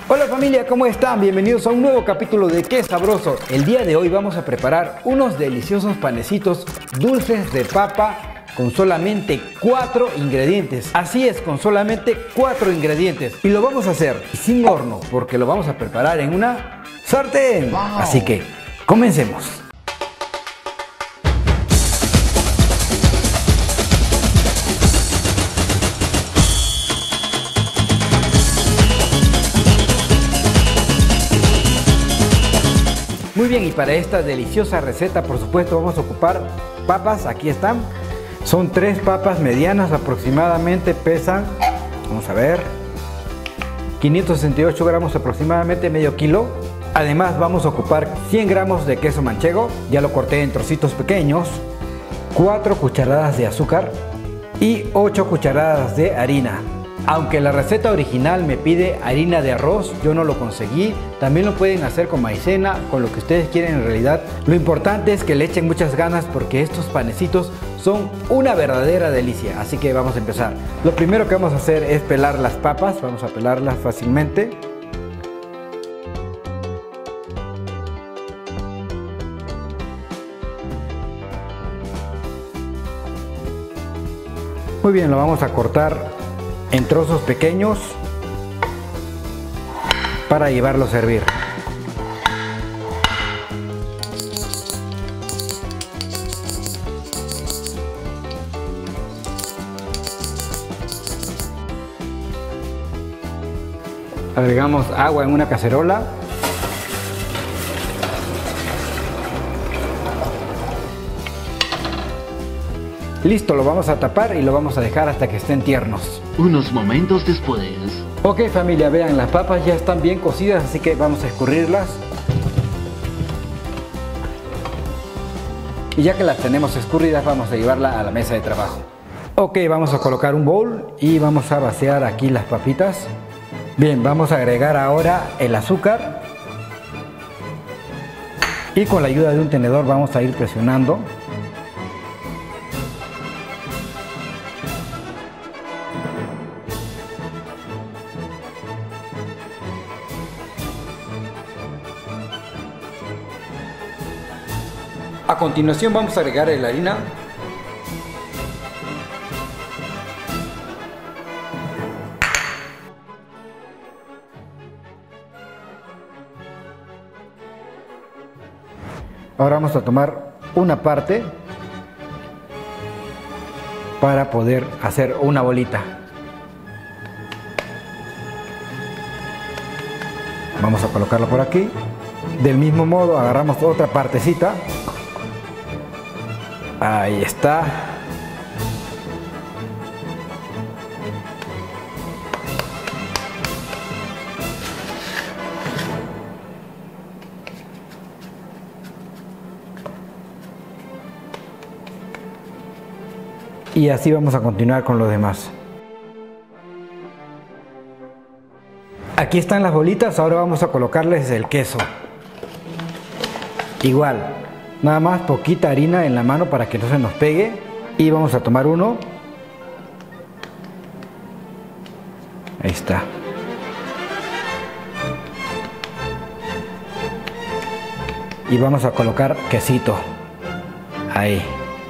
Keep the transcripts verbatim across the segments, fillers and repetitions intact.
Hola familia, ¿cómo están? Bienvenidos a un nuevo capítulo de Qué Sabroso. El día de hoy vamos a preparar unos deliciosos panecitos dulces de papa con solamente cuatro ingredientes. Así es, con solamente cuatro ingredientes. Y lo vamos a hacer sin horno porque lo vamos a preparar en una sartén. Wow. Así que, comencemos. Muy bien, y para esta deliciosa receta, por supuesto, vamos a ocupar papas. Aquí están. Son tres papas medianas aproximadamente, pesan, vamos a ver, quinientos sesenta y ocho gramos aproximadamente, medio kilo. Además vamos a ocupar cien gramos de queso manchego, ya lo corté en trocitos pequeños, cuatro cucharadas de azúcar y ocho cucharadas de harina. Aunque la receta original me pide harina de arroz, yo no lo conseguí. También lo pueden hacer con maicena, con lo que ustedes quieren en realidad. Lo importante es que le echen muchas ganas porque estos panecitos son una verdadera delicia. Así que vamos a empezar. Lo primero que vamos a hacer es pelar las papas. Vamos a pelarlas fácilmente. Muy bien, lo vamos a cortar en trozos pequeños para llevarlo a servir. Agregamos agua en una cacerola. Listo, lo vamos a tapar y lo vamos a dejar hasta que estén tiernos. Unos momentos después. Ok familia, vean, las papas ya están bien cocidas, así que vamos a escurrirlas. Y ya que las tenemos escurridas, vamos a llevarla a la mesa de trabajo. Ok, vamos a colocar un bowl y vamos a vaciar aquí las papitas. Bien, vamos a agregar ahora el azúcar. Y con la ayuda de un tenedor vamos a ir presionando. A continuación vamos a agregar la harina. Ahora vamos a tomar una parte para poder hacer una bolita. Vamos a colocarla por aquí. Del mismo modo agarramos otra partecita. Ahí está. Y así vamos a continuar con los demás. Aquí están las bolitas, ahora vamos a colocarles el queso. Igual. Nada más poquita harina en la mano para que no se nos pegue. Y vamos a tomar uno. Ahí está. Y vamos a colocar quesito. Ahí.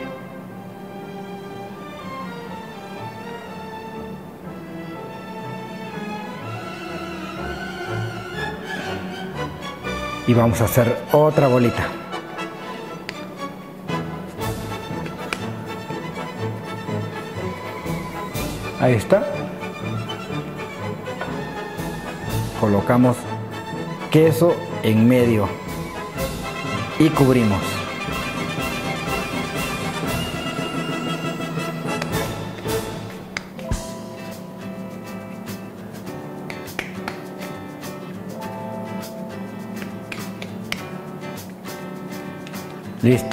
Y vamos a hacer otra bolita. Ahí está. Colocamos queso en medio y cubrimos. Listo.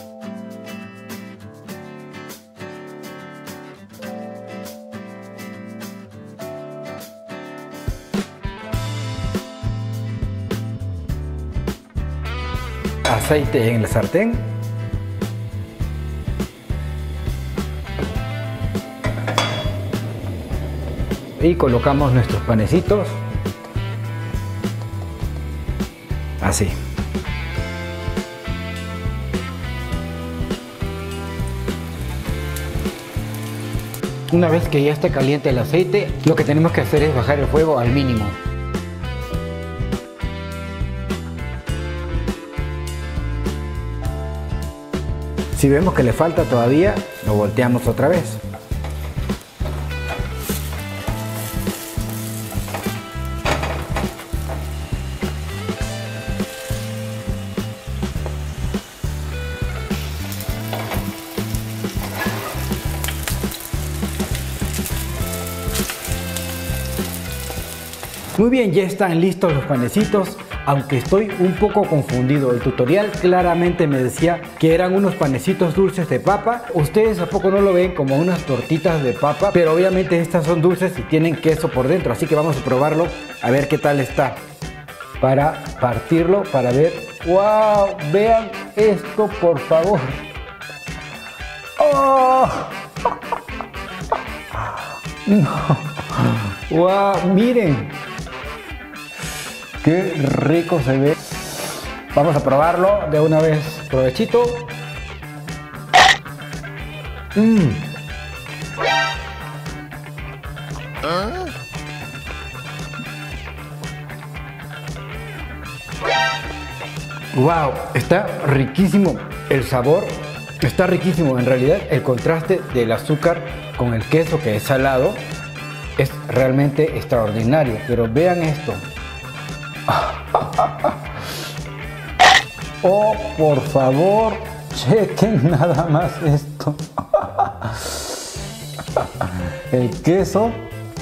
Aceite en la sartén. y colocamos nuestros panecitos. Así. Una vez que ya esté caliente el aceite, lo que tenemos que hacer es bajar el fuego al mínimo. Si vemos que le falta todavía, lo volteamos otra vez. Muy bien, ya están listos los panecitos, aunque estoy un poco confundido. El tutorial claramente me decía que eran unos panecitos dulces de papa. Ustedes a poco no lo ven como unas tortitas de papa, pero obviamente estas son dulces y tienen queso por dentro, así que vamos a probarlo a ver qué tal está. Para partirlo, para ver. ¡Wow! Vean esto, por favor. ¡Oh! No. ¡Wow! Miren. Qué rico se ve. Vamos a probarlo de una vez. Provechito. Mm. ¿Ah? Wow, está riquísimo el sabor. Está riquísimo. En realidad el contraste del azúcar con el queso, que es salado, es realmente extraordinario. Pero vean esto. Oh, por favor, chequen nada más esto. El queso.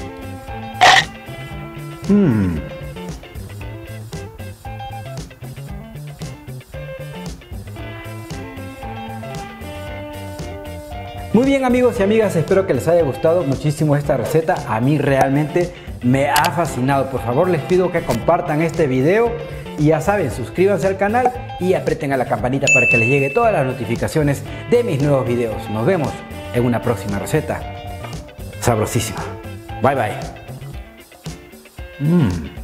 Mm. Muy bien, amigos y amigas, espero que les haya gustado muchísimo esta receta. A mí realmente me ha fascinado. Por favor, les pido que compartan este video y ya saben, suscríbanse al canal y aprieten a la campanita para que les llegue todas las notificaciones de mis nuevos videos. Nos vemos en una próxima receta sabrosísima. Bye bye. Mm.